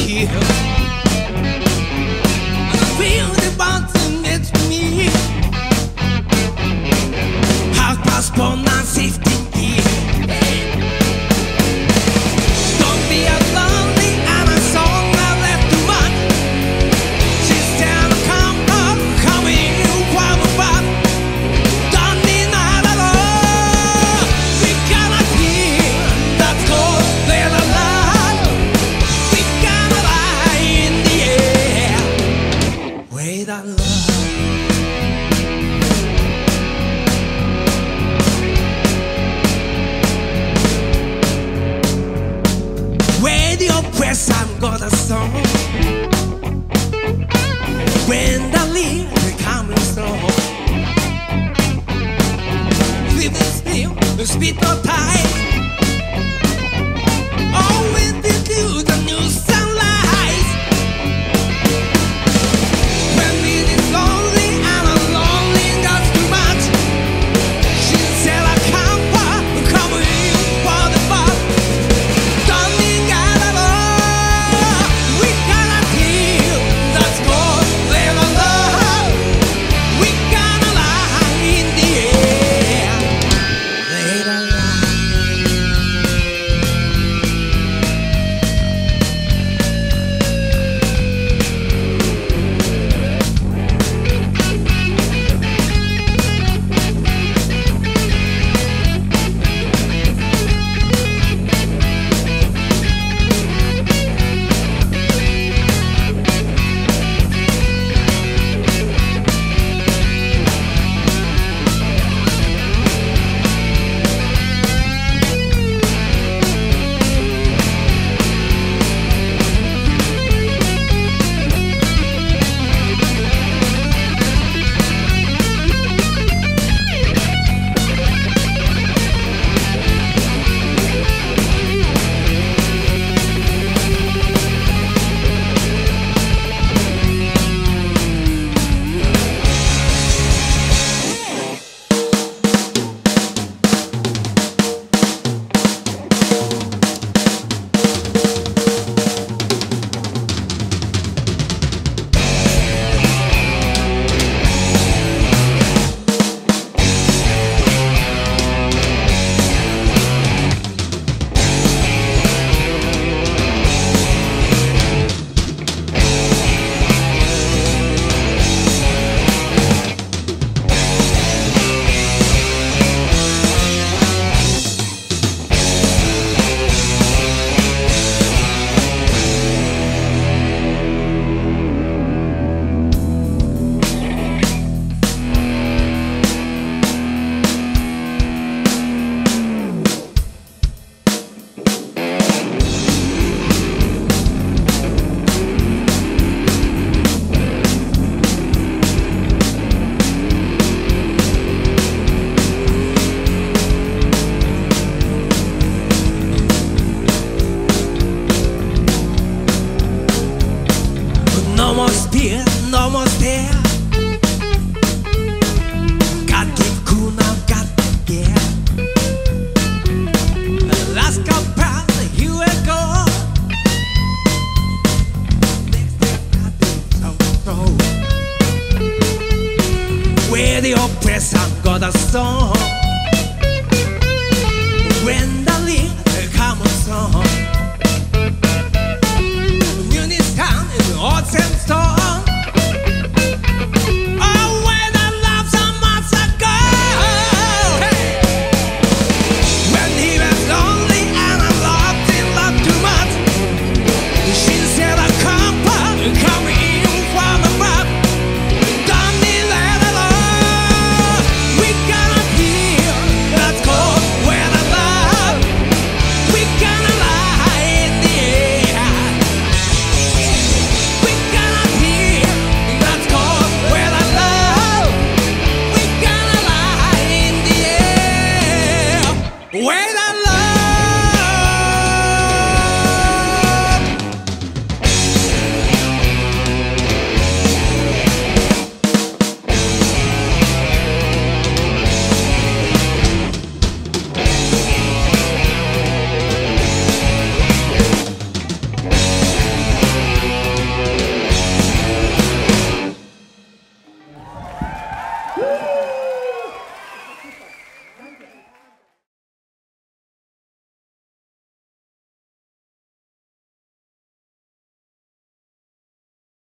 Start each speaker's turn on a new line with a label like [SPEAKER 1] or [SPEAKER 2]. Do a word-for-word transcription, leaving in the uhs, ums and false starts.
[SPEAKER 1] here. I feel the bouncing next to me. Half past four, nine fifteen here. Don't be a lonely and a song I left to run. She's down to come up, coming from above. Don't need not at all. We gotta feel that cold little love. We gotta lie in the air. Wait a love. Radio press, I'm gonna song. When the lyric coming strong, we will spill the speed of time. Oh, when we do the new sunlight. When we is lonely and alone, that's too much. She said I can't walk, come in for the bus. Don't need God at all. We gotta feel that's more than a love. We gotta lie in the air. Later on. No more spear, no more stare. Got to keep cool now, got to get. Last compare, here we go. Next thing I do, so control. Where the oppressor got a song. When the lyric comes on. Odds and stars.